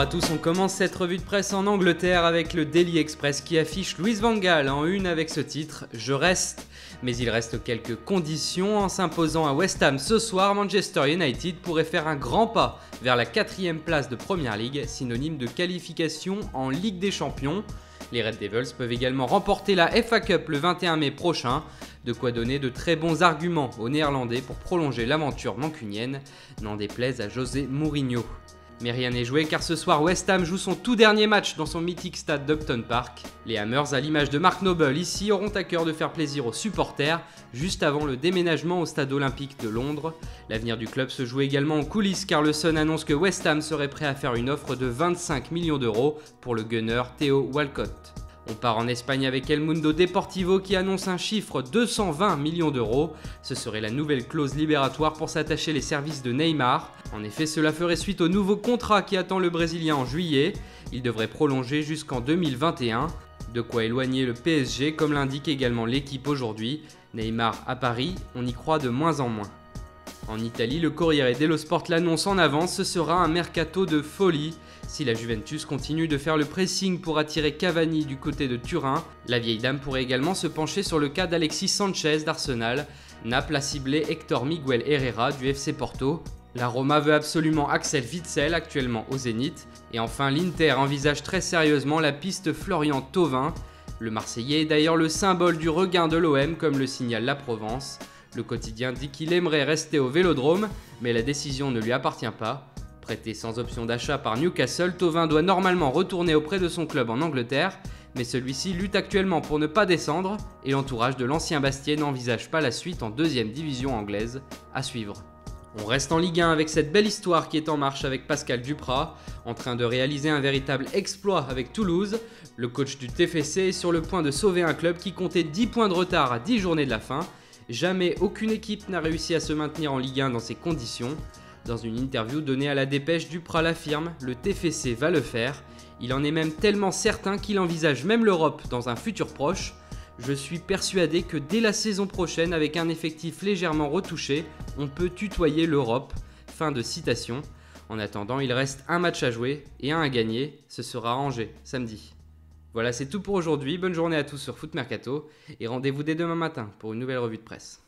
à tous, on commence cette revue de presse en Angleterre avec le Daily Express qui affiche Louis van Gaal en une avec ce titre « Je reste ». Mais il reste quelques conditions. En s'imposant à West Ham ce soir, Manchester United pourrait faire un grand pas vers la 4e place de Premier League, synonyme de qualification en Ligue des Champions. Les Red Devils peuvent également remporter la FA Cup le 21 mai prochain, de quoi donner de très bons arguments aux Néerlandais pour prolonger l'aventure mancunienne, n'en déplaise à José Mourinho. Mais rien n'est joué car ce soir West Ham joue son tout dernier match dans son mythique stade d'Upton Park. Les Hammers, à l'image de Mark Noble ici, auront à cœur de faire plaisir aux supporters juste avant le déménagement au stade olympique de Londres. L'avenir du club se joue également en coulisses car le Sun annonce que West Ham serait prêt à faire une offre de 25 millions d'euros pour le gunner Theo Walcott. On part en Espagne avec El Mundo Deportivo qui annonce un chiffre 220 millions d'euros. Ce serait la nouvelle clause libératoire pour s'attacher les services de Neymar. En effet, cela ferait suite au nouveau contrat qui attend le Brésilien en juillet. Il devrait prolonger jusqu'en 2021. De quoi éloigner le PSG, comme l'indique également l'équipe aujourd'hui. Neymar à Paris, on y croit de moins en moins. En Italie, le Corriere dello Sport l'annonce en avance, ce sera un mercato de folie. Si la Juventus continue de faire le pressing pour attirer Cavani du côté de Turin, la vieille dame pourrait également se pencher sur le cas d'Alexis Sanchez d'Arsenal. Naples a ciblé Héctor Miguel Herrera du FC Porto. La Roma veut absolument Axel Witsel, actuellement au Zénith. Et enfin, l'Inter envisage très sérieusement la piste Florian Thauvin. Le Marseillais est d'ailleurs le symbole du regain de l'OM, comme le signale la Provence. Le quotidien dit qu'il aimerait rester au Vélodrome, mais la décision ne lui appartient pas. Prêté sans option d'achat par Newcastle, Thauvin doit normalement retourner auprès de son club en Angleterre, mais celui-ci lutte actuellement pour ne pas descendre et l'entourage de l'ancien Bastia n'envisage pas la suite en 2e division anglaise. À suivre. On reste en Ligue 1 avec cette belle histoire qui est en marche avec Pascal Duprat, en train de réaliser un véritable exploit avec Toulouse. Le coach du TFC est sur le point de sauver un club qui comptait 10 points de retard à 10 journées de la fin. Jamais aucune équipe n'a réussi à se maintenir en Ligue 1 dans ces conditions. Dans une interview donnée à la Dépêche, Duprat l'affirme, le TFC va le faire. Il en est même tellement certain qu'il envisage même l'Europe dans un futur proche. Je suis persuadé que dès la saison prochaine, avec un effectif légèrement retouché, on peut tutoyer l'Europe. Fin de citation. En attendant, il reste un match à jouer et un à gagner. Ce sera à Angers, samedi. Voilà, c'est tout pour aujourd'hui. Bonne journée à tous sur Foot Mercato et rendez-vous dès demain matin pour une nouvelle revue de presse.